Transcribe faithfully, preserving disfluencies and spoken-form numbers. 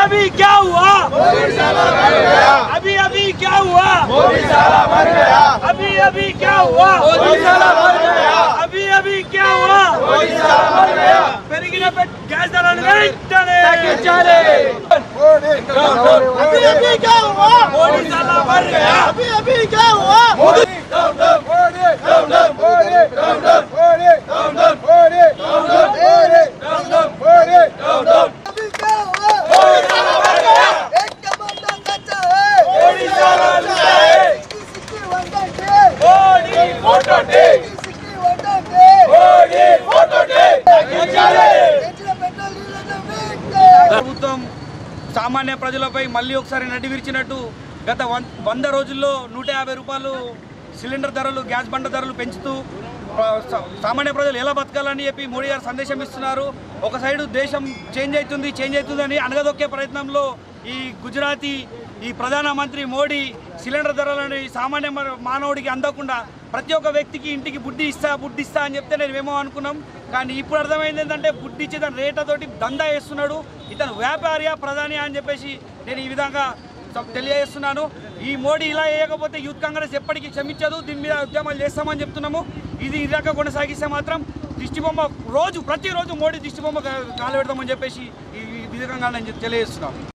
अभी क्या हुआ? अभी अभी क्या हुआ? अभी अभी क्या हुआ? अभी अभी क्या हुआ? పెరిగిన గ్యాస్ ధరలు వెంటనే తగ్గించాలి. अभी अभी क्या हुआ? मोदी साला मर गया. अभी अभी क्या हुआ? Modi down down Modi down down Modi down down Modi down down Modi down down Modi down down Modi down down. अभी क्या हुआ? मोदी साला मर गया. एक कमांडा कच्चा है. मोदी साला लुटा है. सिक्की वंडा डे. मोदी फोटो डे. सिक्की वंडा डे. मोदी फोटो डे. తగ్గించాలి. ప్రభుత్వం సామాన్య ప్రజలపై మళ్ళీ ఒకసారి నడి విరిచినట్టు గత వంద రోజుల్లో నూట యాభై రూపాయలు సిలిండర్ ధరలు గ్యాస్ బండ ధరలు పెంచుతూ సామాన్య ప్రజలు ఎలా బతకాలని చెప్పి మోడీ గారు సందేశం ఇస్తున్నారు. ఒక సైడు దేశం చేంజ్ అవుతుంది చేంజ్ అవుతుందని అనగదొక్కే ప్రయత్నంలో ఈ గుజరాతీ ఈ ప్రధానమంత్రి మోడీ సిలిండర్ ధరలని సామాన్య మానవుడికి అందకుండా ప్రతి ఒక్క వ్యక్తికి ఇంటికి బుడ్డి ఇస్తా బుడ్డి ఇస్తా అని చెప్తే నేను ఏమో అనుకున్నాం. కానీ ఇప్పుడు అర్థమైంది ఏంటంటే బుడ్డి ఇచ్చి తన రేట్లతోటి దందా వేస్తున్నాడు. ఇతను వ్యాపారియా ప్రధాని అని చెప్పేసి నేను ఈ విధంగా తెలియజేస్తున్నాను. ఈ మోడీ ఇలా వేయకపోతే యూత్ కాంగ్రెస్ ఎప్పటికీ క్షమించదు. దీని మీద ఉద్యమాలు చేస్తామని చెప్తున్నాము. ఇది ఇలాగ కొనసాగిస్తే మాత్రం దిష్టిబొమ్మ రోజు ప్రతిరోజు మోడీ దిష్టిబొమ్మ కాలు పెడతామని చెప్పేసి ఈ విధంగా నేను తెలియజేస్తున్నాను.